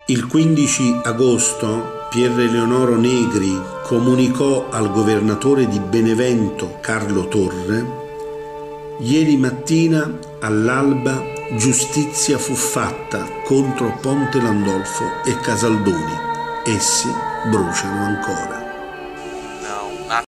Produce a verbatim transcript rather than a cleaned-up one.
Il quindici agosto Pier Eleonoro Negri comunicò al governatore di Benevento Carlo Torre: ieri mattina all'alba giustizia fu fatta contro Ponte Landolfo e Casaldoni, essi bruciano ancora.